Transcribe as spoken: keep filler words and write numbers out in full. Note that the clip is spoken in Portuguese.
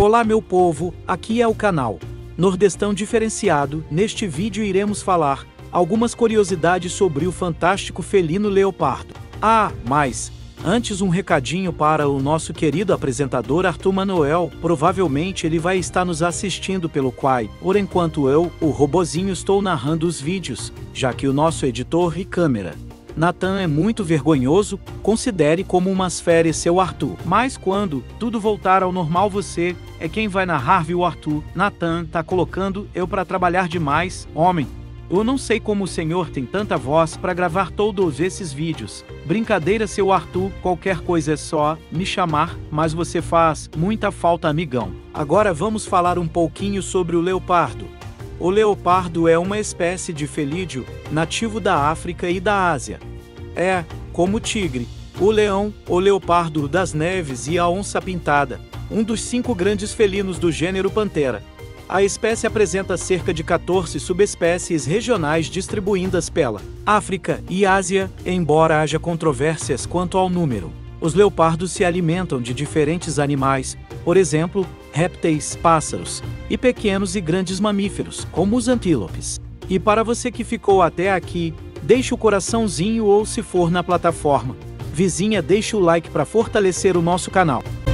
Olá meu povo, aqui é o canal Nordestão Diferenciado. Neste vídeo iremos falar algumas curiosidades sobre o fantástico felino leopardo. Ah, mas antes um recadinho para o nosso querido apresentador Arthur Manoel. Provavelmente ele vai estar nos assistindo pelo Quai, por enquanto eu, o robozinho, estou narrando os vídeos, já que o nosso editor e câmera Nathan é muito vergonhoso. Considere como umas férias seu Arthur. Mas quando tudo voltar ao normal, você é quem vai narrar, viu Arthur? Nathan tá colocando eu para trabalhar demais, homem. Eu não sei como o senhor tem tanta voz para gravar todos esses vídeos. Brincadeira, seu Arthur, qualquer coisa é só me chamar, mas você faz muita falta, amigão. Agora vamos falar um pouquinho sobre o leopardo. O leopardo é uma espécie de felídeo nativo da África e da Ásia. É, como o tigre, o leão, o leopardo das neves e a onça-pintada, um dos cinco grandes felinos do gênero Panthera. A espécie apresenta cerca de quatorze subespécies regionais distribuídas pela África e Ásia, embora haja controvérsias quanto ao número. Os leopardos se alimentam de diferentes animais, por exemplo, répteis, pássaros, e pequenos e grandes mamíferos, como os antílopes. E para você que ficou até aqui, deixe o coraçãozinho ou, se for na plataforma vizinha, deixe o like para fortalecer o nosso canal.